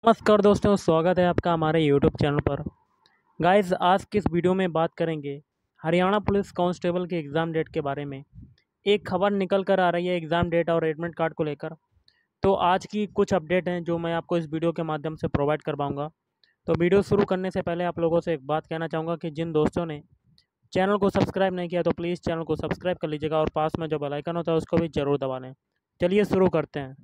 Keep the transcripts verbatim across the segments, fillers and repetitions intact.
नमस्कार दोस्तों, स्वागत है आपका हमारे यूट्यूब चैनल पर। गाइस, आज की इस वीडियो में बात करेंगे हरियाणा पुलिस कांस्टेबल के एग्ज़ाम डेट के बारे में। एक खबर निकल कर आ रही है एग्ज़ाम डेट और एडमिट कार्ड को लेकर। तो आज की कुछ अपडेट हैं जो मैं आपको इस वीडियो के माध्यम से प्रोवाइड कर पाऊँगा। तो वीडियो शुरू करने से पहले आप लोगों से एक बात कहना चाहूँगा कि जिन दोस्तों ने चैनल को सब्सक्राइब नहीं किया तो प्लीज़ चैनल को सब्सक्राइब कर लीजिएगा और पास में जो बेल आइकन होता है उसको भी ज़रूर दबा लें। चलिए शुरू करते हैं।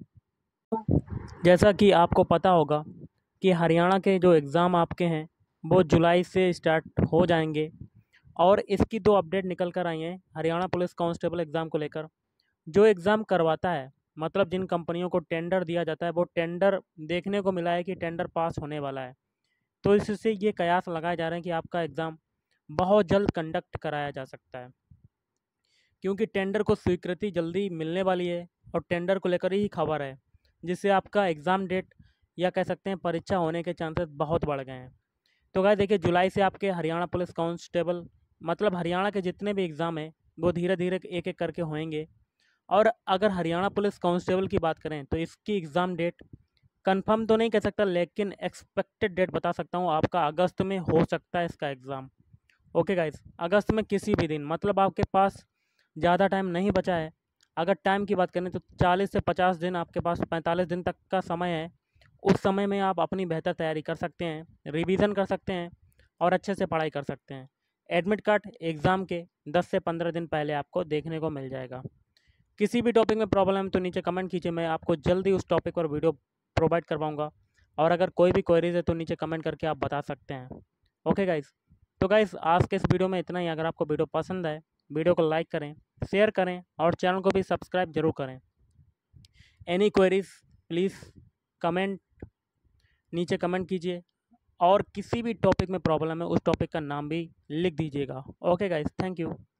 जैसा कि आपको पता होगा कि हरियाणा के जो एग्ज़ाम आपके हैं वो जुलाई से स्टार्ट हो जाएंगे और इसकी दो अपडेट निकल कर आई हैं हरियाणा पुलिस कांस्टेबल एग्ज़ाम को लेकर। जो एग्ज़ाम करवाता है, मतलब जिन कंपनियों को टेंडर दिया जाता है, वो टेंडर देखने को मिला है कि टेंडर पास होने वाला है। तो इससे ये कयास लगाए जा रहे हैं कि आपका एग्ज़ाम बहुत जल्द कंडक्ट कराया जा सकता है, क्योंकि टेंडर को स्वीकृति जल्दी मिलने वाली है और टेंडर को लेकर ही खबर है, जिससे आपका एग्ज़ाम डेट या कह सकते हैं परीक्षा होने के चांसेस बहुत बढ़ गए हैं। तो गाइस देखिए, जुलाई से आपके हरियाणा पुलिस कांस्टेबल, मतलब हरियाणा के जितने भी एग्ज़ाम हैं वो धीरे धीरे एक एक करके होंगे। और अगर हरियाणा पुलिस कांस्टेबल की बात करें तो इसकी एग्ज़ाम डेट कंफर्म तो नहीं कह सकता, लेकिन एक्सपेक्टेड डेट बता सकता हूँ, आपका अगस्त में हो सकता है इसका एग्ज़ाम। ओके गाइस, अगस्त में किसी भी दिन, मतलब आपके पास ज़्यादा टाइम नहीं बचा है। अगर टाइम की बात करें तो चालीस से पचास दिन, आपके पास पैंतालीस दिन तक का समय है। उस समय में आप अपनी बेहतर तैयारी कर सकते हैं, रिवीजन कर सकते हैं और अच्छे से पढ़ाई कर सकते हैं। एडमिट कार्ड एग्ज़ाम के दस से पंद्रह दिन पहले आपको देखने को मिल जाएगा। किसी भी टॉपिक में प्रॉब्लम है तो नीचे कमेंट कीजिए, मैं आपको जल्दी उस टॉपिक पर वीडियो प्रोवाइड करवाऊँगा। और अगर कोई भी क्वेरीज है तो नीचे कमेंट करके आप बता सकते हैं। ओके गाइस, तो गाइस आज के इस वीडियो में इतना ही। अगर आपको वीडियो पसंद आए, वीडियो को लाइक करें, शेयर करें और चैनल को भी सब्सक्राइब जरूर करें। एनी क्वेरीज प्लीज़ कमेंट नीचे कमेंट कीजिए और किसी भी टॉपिक में प्रॉब्लम है उस टॉपिक का नाम भी लिख दीजिएगा। Okay guys, thank you.